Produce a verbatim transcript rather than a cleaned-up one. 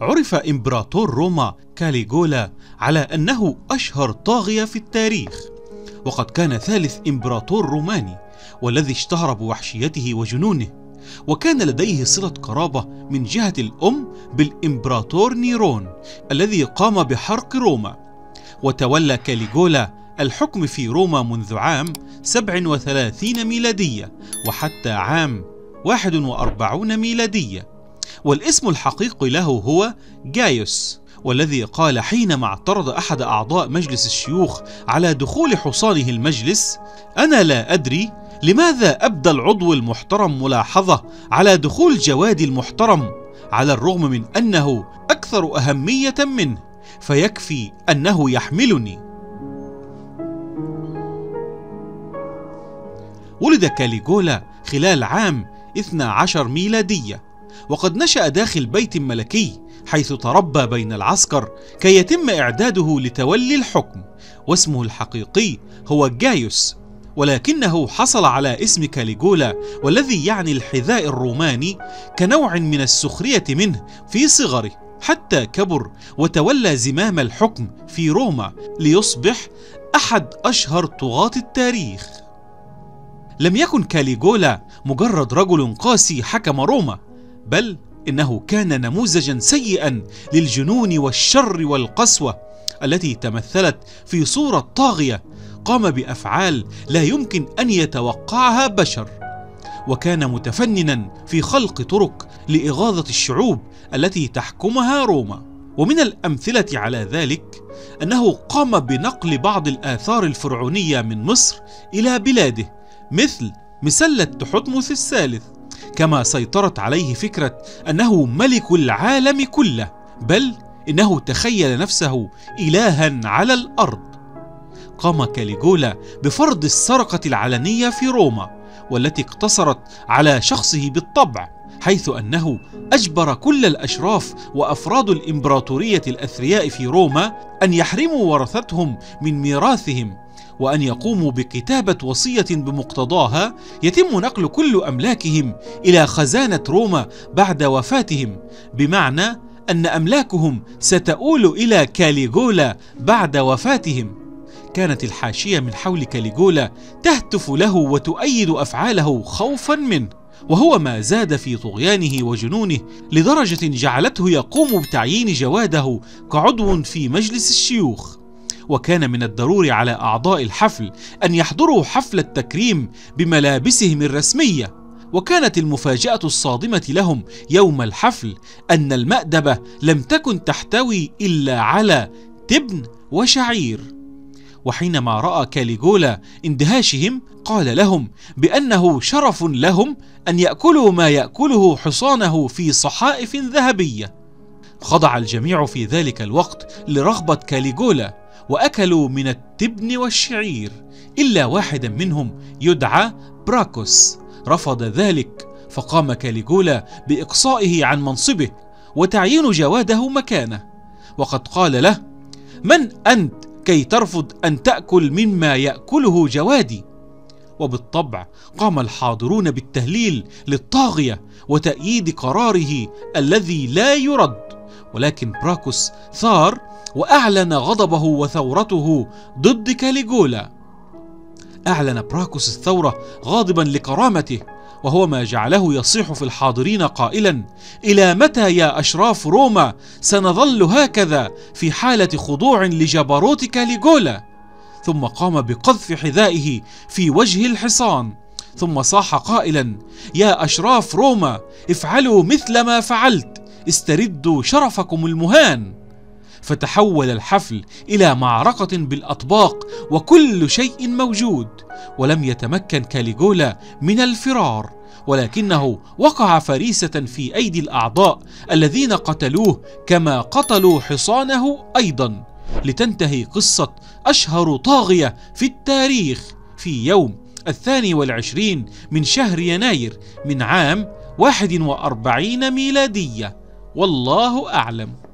عرف إمبراطور روما كاليغولا على أنه أشهر طاغية في التاريخ، وقد كان ثالث إمبراطور روماني والذي اشتهر بوحشيته وجنونه، وكان لديه صلة قرابة من جهة الأم بالإمبراطور نيرون الذي قام بحرق روما. وتولى كاليغولا الحكم في روما منذ عام سبع وثلاثين ميلادية وحتى عام واحد وأربعين ميلادية، والاسم الحقيقي له هو جايوس، والذي قال حينما اعترض أحد أعضاء مجلس الشيوخ على دخول حصانه المجلس: أنا لا أدري لماذا أبدى العضو المحترم ملاحظة على دخول جوادي المحترم، على الرغم من أنه أكثر أهمية منه، فيكفي أنه يحملني. ولد كاليغولا خلال عام اثني عشر ميلادية، وقد نشأ داخل بيت ملكي حيث تربى بين العسكر كي يتم إعداده لتولي الحكم، واسمه الحقيقي هو جايوس، ولكنه حصل على اسم كاليغولا والذي يعني الحذاء الروماني كنوع من السخرية منه في صغره، حتى كبر وتولى زمام الحكم في روما ليصبح أحد أشهر طغاة التاريخ. لم يكن كاليغولا مجرد رجل قاسي حكم روما، بل إنه كان نموذجا سيئا للجنون والشر والقسوة التي تمثلت في صورة طاغية قام بأفعال لا يمكن أن يتوقعها بشر، وكان متفننا في خلق طرق لإغاظة الشعوب التي تحكمها روما. ومن الأمثلة على ذلك أنه قام بنقل بعض الآثار الفرعونية من مصر إلى بلاده، مثل مسلة تحتمس الثالث، كما سيطرت عليه فكرة أنه ملك العالم كله، بل إنه تخيل نفسه إلها على الأرض. قام كاليغولا بفرض السرقة العلنية في روما، والتي اقتصرت على شخصه بالطبع، حيث أنه أجبر كل الأشراف وأفراد الإمبراطورية الأثرياء في روما أن يحرموا ورثتهم من ميراثهم، وأن يقوموا بكتابة وصية بمقتضاها يتم نقل كل أملاكهم إلى خزانة روما بعد وفاتهم، بمعنى أن أملاكهم ستؤول إلى كاليغولا بعد وفاتهم. كانت الحاشية من حول كاليغولا تهتف له وتؤيد أفعاله خوفا منه، وهو ما زاد في طغيانه وجنونه لدرجة جعلته يقوم بتعيين جواده كعضو في مجلس الشيوخ. وكان من الضروري على أعضاء الحفل أن يحضروا حفل التكريم بملابسهم الرسمية، وكانت المفاجأة الصادمة لهم يوم الحفل أن المأدبة لم تكن تحتوي إلا على تبن وشعير. وحينما رأى كاليغولا اندهاشهم قال لهم بأنه شرف لهم أن يأكلوا ما يأكله حصانه في صحائف ذهبية. خضع الجميع في ذلك الوقت لرغبة كاليغولا وأكلوا من التبن والشعير، إلا واحدا منهم يدعى براكوس رفض ذلك، فقام كاليغولا بإقصائه عن منصبه وتعيين جواده مكانه، وقد قال له: من أنت كي ترفض أن تأكل مما يأكله جوادي؟ وبالطبع قام الحاضرون بالتهليل للطاغية وتأييد قراره الذي لا يرد، ولكن براكوس ثار وأعلن غضبه وثورته ضد كاليغولا. أعلن براكوس الثورة غاضبا لكرامته، وهو ما جعله يصيح في الحاضرين قائلا: إلى متى يا أشراف روما سنظل هكذا في حالة خضوع لجبروت كاليغولا؟ ثم قام بقذف حذائه في وجه الحصان، ثم صاح قائلا: يا أشراف روما افعلوا مثل ما فعلت، استردوا شرفكم المهان. فتحول الحفل إلى معركة بالأطباق وكل شيء موجود، ولم يتمكن كاليغولا من الفرار، ولكنه وقع فريسة في أيدي الأعضاء الذين قتلوه كما قتلوا حصانه أيضا، لتنتهي قصة أشهر طاغية في التاريخ في يوم الثاني والعشرين من شهر يناير من عام واحد وأربعين ميلادية. والله أعلم.